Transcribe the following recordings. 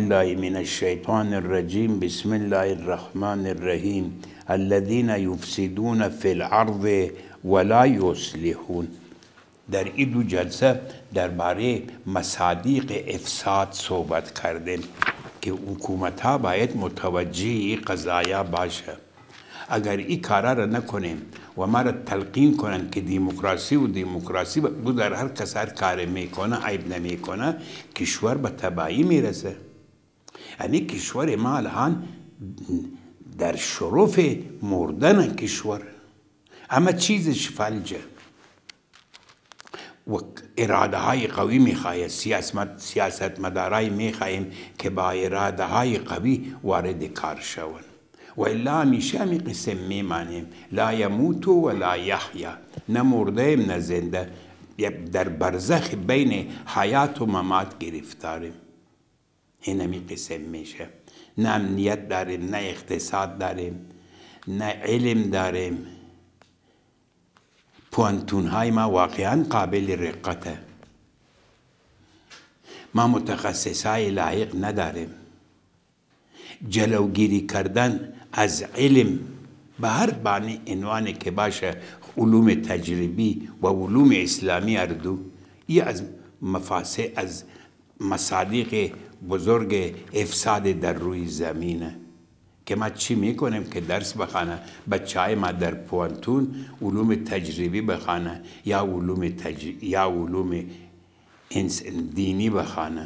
بالله من الشیطان الرجیم. بسم الله الرحمن الرحیم. الذين يفسدون في الارض ولا يصلحون. در این دو جلسه درباره مصادیق افساد صحبت کردیم که حکومت ها باید متوجه این قضایا باشه. اگر این کارا را نکنیم و ما را تلقین کنن که دموکراسی بود در هر کس هر کار میکنه عیب نمیکنه، کشور به تباهی میرسه. یعنی کشور ما الان در شرف مردن کشور، اما چیزش فلجه و اراده های قوی میخواهد. سیاست مدارای میخواهیم که با اراده های قوی وارد کار شوند و الا همیشه می قسم میمانیم لا یموت و لا یحیا، نه مرده نه زنده، در برزخ بین حیات و ممات گرفتاریم. این همی قسم میشه. نه امنیت داریم، نه اقتصاد داریم، نه علم داریم. پوانتون های ما واقعا قابل رقته. ما متخصص های لایق نداریم. جلوگیری کردن از علم به هر بانی عنوانی که باشه، علوم تجربی و علوم اسلامی اردو، این از مفاسد، از مصادیق بزرگ افساد در روی زمینه که ما چی میکنیم که درس بخانه بچه های ما در پوانتون علوم تجربی بخانه یا علوم دینی بخانه.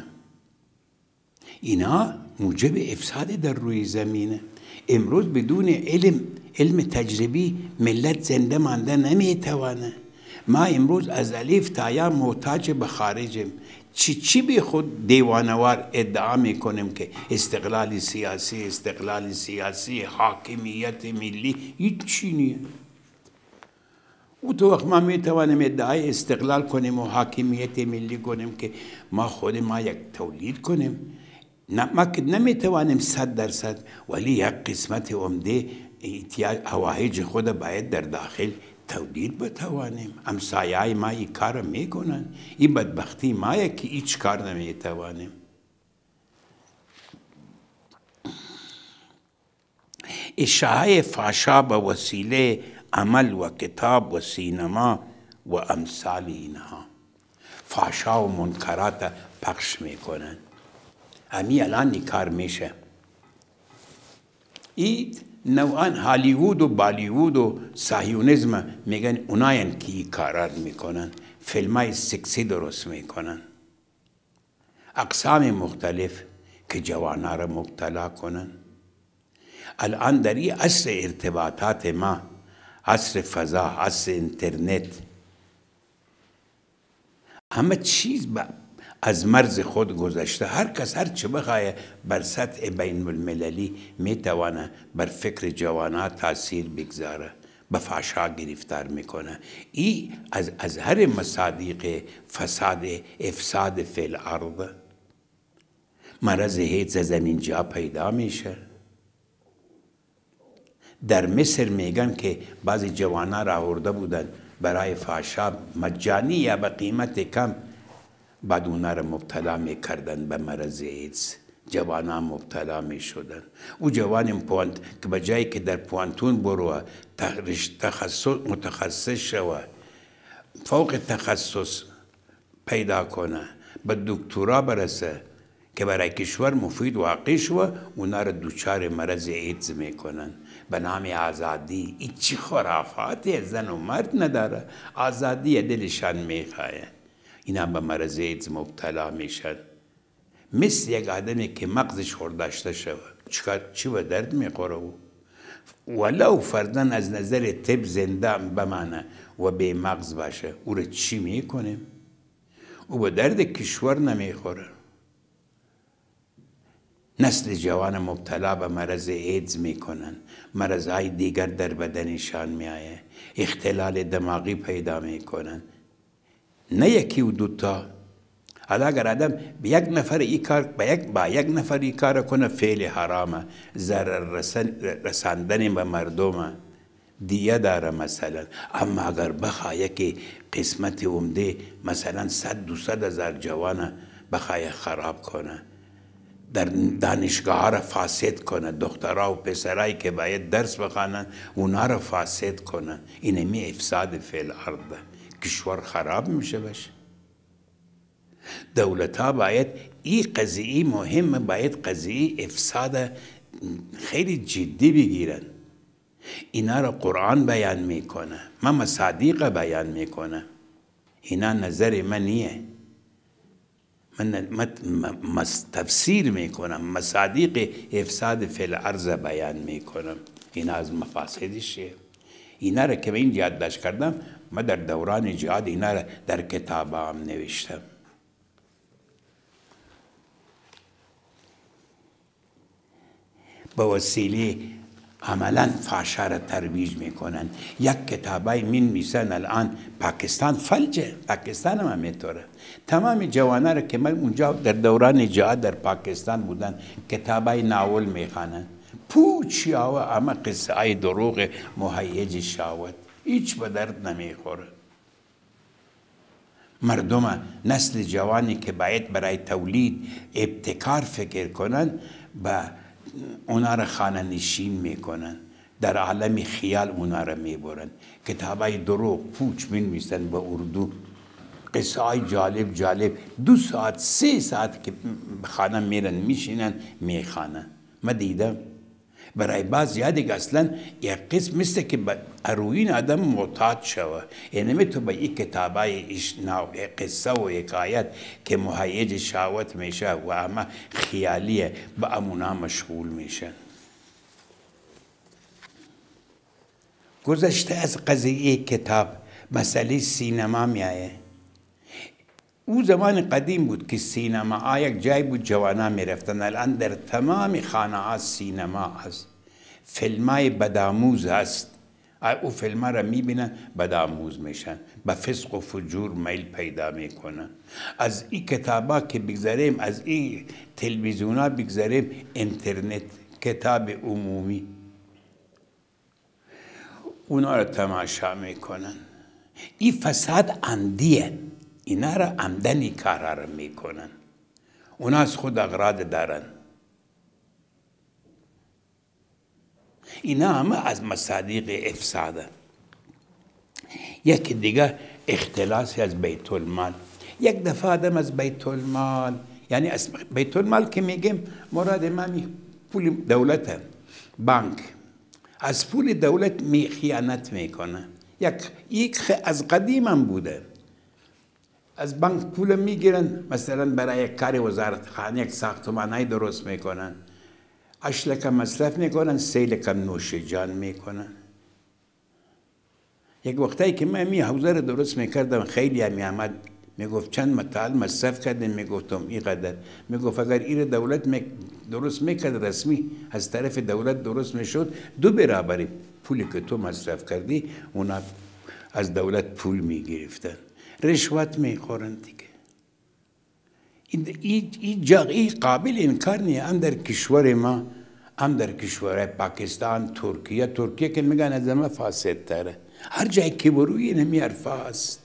اینا موجب افساد در روی زمینه. امروز بدون علم تجربی ملت زنده مانده نمیتوانه. ما امروز از الف تا یا محتاج به خارجیم. چی به خود دیوانوار ادعا میکنیم که استقلال سیاسی، حاکمیت ملی، هیچ چی نیست. او تو وقت ما میتوانیم ادعای استقلال کنیم و حاکمیت ملی کنیم که ما خود ما یک تولید کنیم. ما که نمیتوانیم 100%، ولی یک قسمت عمده حوایج خود باید در داخل تولید بتوانیم. همسایه‌های ما این کار میکنن. این بدبختی مایه که هیچ کار نمیتوانیم. اشاعه فحشا به وسیله عمل و کتاب و سینما و امثال اینها فحشا و منکرات پخش میکنن. همی الان این کار میشه. این نوعا هالیوود و بالیوود و صهیونیسم میگن اوناین که این کارا میکنن. فیلمای سکسی درست میکنن، اقسام مختلف که جوانا را مبتلا کنن. الان در این عصر ارتباطات ما، عصر فضا، عصر اینترنت، همه چیز از مرز خود گذشته. هر کس هر چه بخواه بر سطح بین المللی میتوانه بر فکر جوانان تاثیر بگذاره، به فحشا گرفتار میکنه. این از هر مصادیق فساد افساد فی الارض. مرض ایدز از اینجا پیدا میشه. در مصر میگن که بعضی جوانان را آورده بودن برای فحشا مجانی یا به قیمت کم، بعد اونا را مبتلا میکردن به مرض ایدز. جوانان مبتلا میشدن. او جوان که به جایی که در پوانتون برو متخصص شوه، فوق تخصص پیدا کنه، به دکترا برسه که برای کشور مفید واقع شوه، اونا را دوچار مرض ایدز میکنن به نام آزادی. این چی خرافاتی، زن و مرد نداره. آزادی دلشان میخواه. اینا به مرض ایدز مبتلا میشن. مثل یک آدمی که مغزش خورداشته شود، چی به درد میخوره او؟ ولو فرضاً از نظر طب زنده بمانه و به مغز باشه، او را چی میکنیم؟ او به درد کشور نمیخوره. نسل جوان مبتلا به مرض ایدز میکنن. مرضهای دیگر در بدنشان میآید. اختلال دماغی پیدا میکنن. نه یکی و دوتا. حالا اگر آدم با یک نفر ای کار کنه، فعل حرامه، ضرر رساندن به مردم، دیه داره مثلا. اما اگر بخواه که قسمت عمده مثلا 100-200 هزار جوانه بخواه خراب کنه، در دانشگاه ها را فاسد کنه، دخترها و پسرهایی که باید درس بخوانن اونا را فاسد کنه. این همی افساد فی الارض، کشور خراب میشه باشه. دولت ها باید این قضیه مهم، باید قضیه افساد خیلی جدی بگیرن. اینا را قرآن بیان میکنه، من مصادیق بیان میکنه. اینا نظر من نیه، من تفسیر میکنم، مصادیق افساد فی الارض بیان میکنم. اینا از مفاسدشه. اینا را که من یادداشت کردم، من در دوران جهاد اینا را در کتابم نوشتم. با وسیله عملا فحشا را ترویج میکنن. یک کتابای من میسن الان پاکستان فلجه، پاکستان هم همینطوره. تمام جوانه را که من اونجا در دوران جهاد در پاکستان بودن کتابای ناول میخوانن، پوچ یا اما قصه های دروغ مهیج شاوت، هیچ به درد نمیخوره. مردم نسل جوانی که باید برای تولید ابتکار فکر کنن، با اونا را خانه نشین میکنن، در عالم خیال اونا را میبرن. کتابای دروغ پوچ می‌نویسن به اردو، قصه های جالب 2 ساعت 3 ساعت که خانه میرن میشینن میخوانن. من دیدم برای بعض یادی اصلا یک قسم مثل که اروین آدم معتاد شوه. یعنی تو به یک کتابای قصه و حکایت که مهیج شهوت میشه و اما خیالیه، به امونا مشغول میشن. گذشته از قضیه کتاب مسئله سینما میایه. او زمان قدیم بود که سینما یک جای بود جوانا میرفتن. الان در تمام خانه ها سینما هست، فیلم های بدآموز هست. او فیلم ها را میبینن بدآموز میشن، به فسق و فجور میل پیدا میکنن. از این کتاب ها که بگذاریم، از این تلویزیون ها بگذاریم، اینترنت، کتاب عمومی، اونا را تماشا میکنن. این فساد عمدیه، اینا را عمدنی کارا را میکنن. اونا از خود اغراض دارن. اینا همه از مصادیق افساده. یکی دیگه اختلاسی از بیت المال. یک دفعه آدم از بیت المال، یعنی از بیت المال که میگیم مراد ما پول دولت، بانک، از پول دولت خیانت میکنه. یک از قدیم هم بوده، از بانک پول میگیرن، مثلا برای یک کار وزارت خانه یک ساختمانای درست میکنن، 8 لکه مصرف میکنن، 3 لکه نوش جان میکنن. یک وقتایی که من می حوزه رو درست میکردم، خیلی هم میامد میگفت چند متعال مصرف کردن، میگفتم اینقدر. میگفت اگر این دولت درست میکرد، رسمی از طرف دولت درست میشد، 2 برابر پولی که تو مصرف کردی اونا از دولت پول میگرفتن. رشوت میخورن دیگه. این قابل انکار نیه. هم در کشور ما، هم در کشور پاکستان، ترکیه که میگن از همه فاسد تره. هر جای که بروی نمی حرفه هست.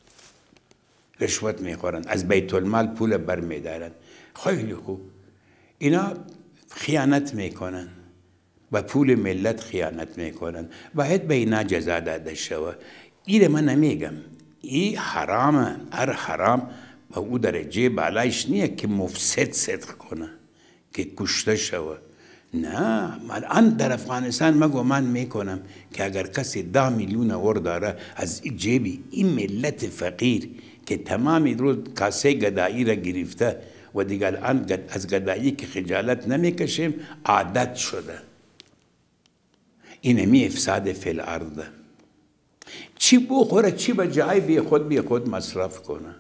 رشوت میخورن، از بیت المال پول بر میدارن. خیلی خوب. اینا خیانت میکنن، با پول ملت خیانت میکنن. باید به اینا جزا داده شود. این من نمیگم، این حرامه. هر حرام با او درجه بالایش نیه که مفسد صدق کنه، که کشته شود. نه، من در افغانستان من میکنم که اگر کسی 10 میلیون ور داره از جیبی این ملت فقیر که تمام روز کاسه گدایی را گرفته و دیگر الان از گدایی که خجالت نمیکشیم، عادت شده. این همی افساد فی الارض. چی بخوره، چی به جای بی خود مصرف کنه.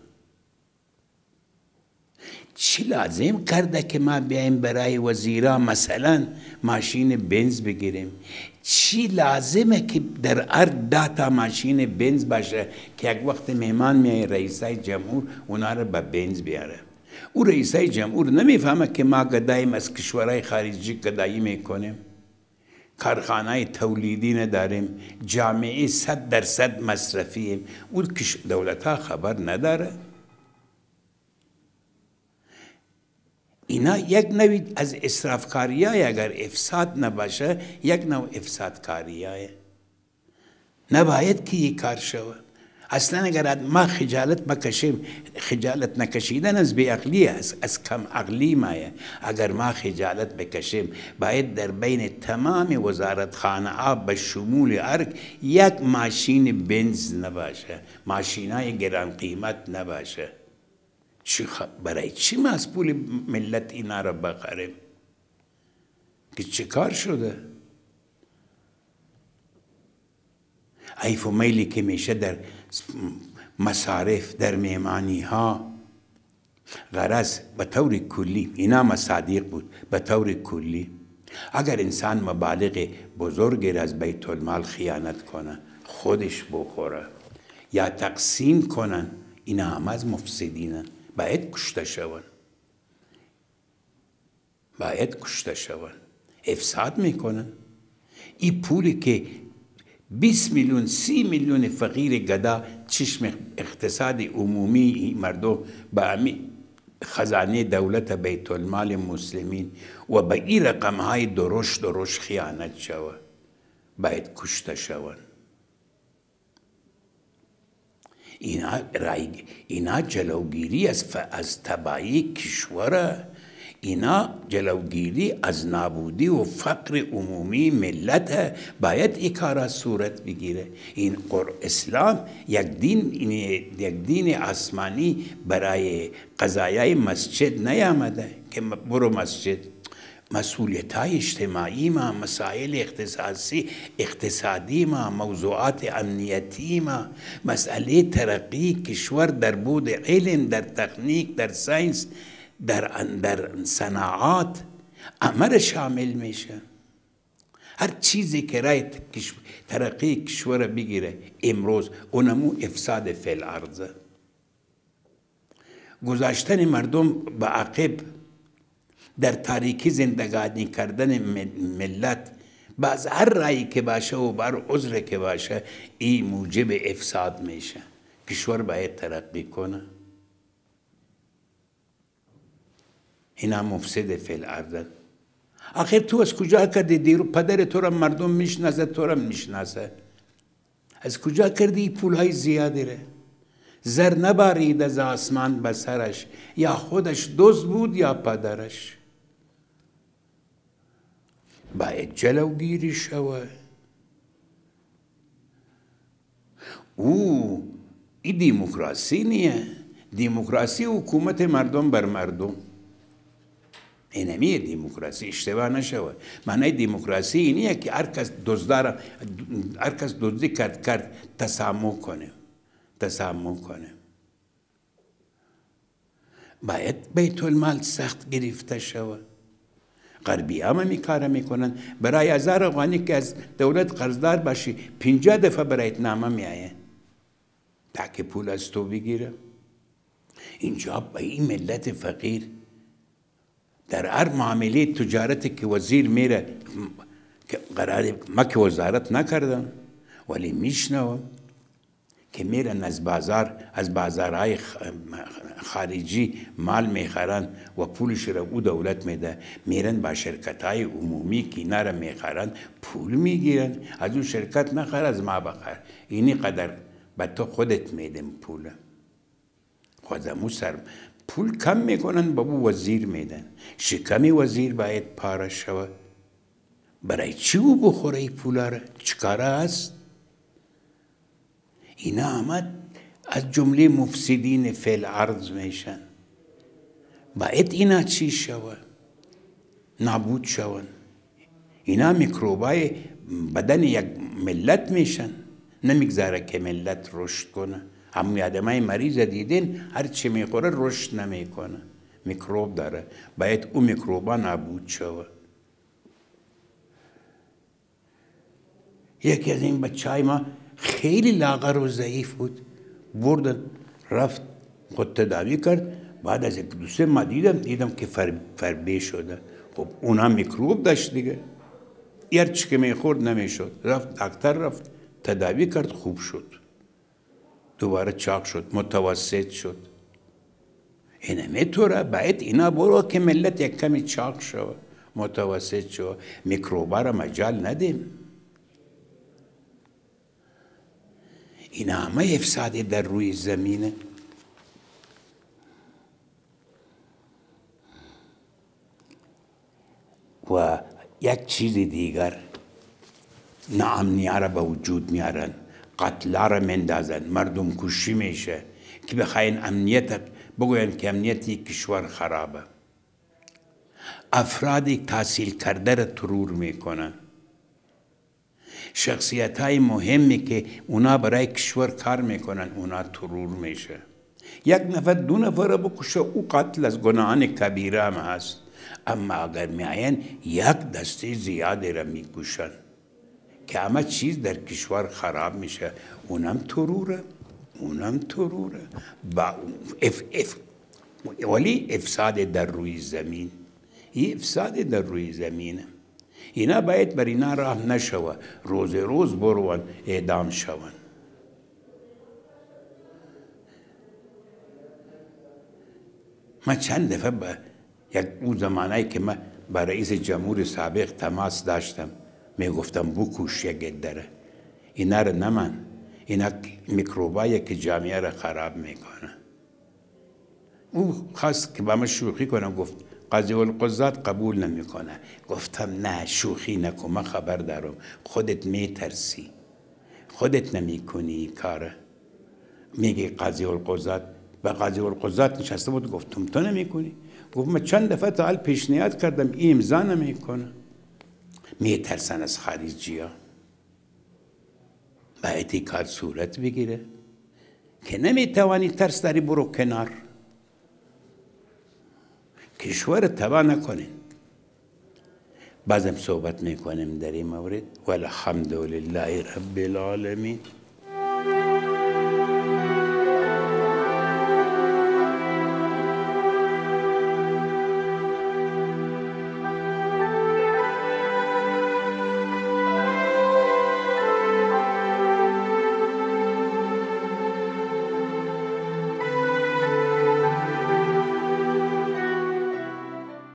چی لازم کرده که ما بیاییم برای وزیرا مثلا ماشین بنز بگیریم؟ چی لازمه که در ارد 10 تا ماشین بنز باشه که یک وقت مهمان میای رئیسای جمهور اونا رو به بنز بیاره؟ او رئیسای جمهور نمیفهمه که ما گداییم، از کشورهای خارجی گدایی میکنیم، کارخانه تولیدی نداریم، جامعه 100% مصرفیم. او دولت ها خبر نداره. اینا یک نوع از اسرافکاریه، اگر افساد نباشه یک نوع افسادکاریه. نباید که یک کار شود. اصلا اگر ما خجالت بکشیم، خجالت نکشیدن از بیعقلی است، از کم عقلی مایه. اگر ما خجالت بکشیم باید در بین تمام وزارتخانه ها به شمول ارگ یک ماشین بنز نباشه، ماشینای گران قیمت نباشه. برای چی ما از پول ملت اینا را بخریم؟ که چه کار شده؟ حیف و میلی که میشه در مصارف، در میمانی ها. غرض به طور کلی اینا مصادیق بود. به طور کلی اگر انسان مبالغ بزرگی را از بیت المال خیانت کنه، خودش بخوره یا تقسیم کنن، اینا هم از مفسدینن، باید کشته شون. باید کشته شون. افساد میکنن. این پولی که 20 میلیون 30 میلیون فقیر گدا چشم اقتصاد عمومی مردم به خزانه دولت بیت المال مسلمین و به این رقم های درشت خیانت شود، باید کشته شون. اینا جلوگیری از تباهی کشوره، اینا جلوگیری از نابودی و فقر عمومی ملت. باید این کارا صورت بگیره. این اسلام یک دین آسمانی برای قضایای مسجد نیامده که برو مسجد. مسئولیت های اجتماعی ما، مسائل اقتصادی ما، موضوعات امنیتی ما، مسئله ترقی کشور در بود علم، در تکنیک، در ساینس، در صناعات امر شامل میشه. هر چیزی که رای ترقی کشور بگیره امروز اونمو افساد فی الارض. گذاشتن مردم به عقب، در تاریکی زندگانی کردن ملت، باز هر رایی که باشه و بر عذر که باشه، این موجب افساد میشه. کشور باید ترقی کنه. اینا مفسد فی الارض. آخر تو از کجا کردی؟ دیرو پدر تو را مردم میشناسه، تو را میشناسه. از کجا کردی پولهای زیادی ره؟ زر نبارید از آسمان به سرش، یا خودش دزد بود یا پدرش. باید جلوگیری شود. این دموکراسی نیه. دموکراسی حکومت مردم بر مردم. اینمیه دموکراسی. اشتباه نشود. معنی دموکراسی اینیه که هر کس دزدی کرد تسامح کنه. باید بیت المال سخت گرفته شود. غربی هم می کار میکنن. برای 1000 افغانی که از دولت قرضدار باشی 50 دفعه برایت نامه میآید تا که پول از تو بگیره. اینجا به این ملت فقیر در هر معامله تجارت که وزیر میره، که قراره ما که وزارت نکردم ولی میشنوم که میرن از بازارهای خارجی مال میخرن و پولش را او دولت میده، میرن با شرکتهای عمومی که اینا را میخرن پول میگیرن. از اون شرکت نخر، از ما بخر. اینی قدر به تو خودت میدم پول. خودمو سر پول کم میکنن با بو وزیر میدن. شکمی وزیر باید پاره شود. برای چی او بخوره ای پولا را؟ چکاره است؟ اینا همه از جمله مفسدین فی الارض میشن. باید اینا چی شود؟ نابود شون. اینا میکروبای بدن یک ملت میشن. نمیگذاره که ملت رشد کنه. همون آدمای مریض دیدین هر چی میخوره رشد نمیکنه، میکروب داره. باید اون میکروبا نابود شود. یکی از این بچهای ما خیلی لاغر و ضعیف بود، بردن رفت خود تداوی کرد. بعد از 2-3 ماه دیدم که فربه شده. خب اونا میکروب داشت دیگه، هرچی که میخورد نمیشد. رفت دکتر، رفت تداوی کرد، خوب شد. دوباره چاق شد، متوسط شد. نمیتونه. باید اینا برو که ملت یک کمی چاق شو، متوسط شو، میکروبا را مجال ندیم. این همه افسادی در روی زمینه. و یک چیز دیگر، ناامنیه را به وجود میارن، قتلا را مندازن، مردم کشی میشه که بخواین امنیت بگوین که امنیتی کشور خرابه. افرادی تحصیل کرده را ترور میکنن. شخصیت های مهمی که اونا برای کشور کار میکنن اونا ترور میشه. یک نفر دو نفر را بکشه او قتل از گناهان کبیره هم هست، اما اگر میاین یک دسته زیادی را میکشن که همه چیز در کشور خراب میشه. اونم تروره، اونم تروره. ولی افساد در روی زمین، این افساد در روی زمینه. اینا باید بر اینا راه نشوه، روز روز بروان اعدام شون. من چند دفعه با اون زمانهایی که من با رئیس جمهور سابق تماس داشتم میگفتم بکوش یک دره، اینا رو نمن، اینا میکروبایی که جامعه را خراب میکنه. او خواست که با من شوخی کنم، گفت قاضی القضات قبول نمیکنه. گفتم نه شوخی نکن، من خبر دارم، خودت میترسی، خودت نمیکنی این کاره. میگه قاضی القضات، و قاضی القضات نشسته بود، گفتم تو نمیکنی؟ گفت من چند دفعه تا پیشنهاد کردم این امضا نمیکنه. میترسن از خارجی ها. باید این کار صورت بگیره که نمیتوانی ترس داری برو کنار، کشور تباه نکنین. بعضم صحبت میکنیم در این مورد. والحمد لله رب العالمین.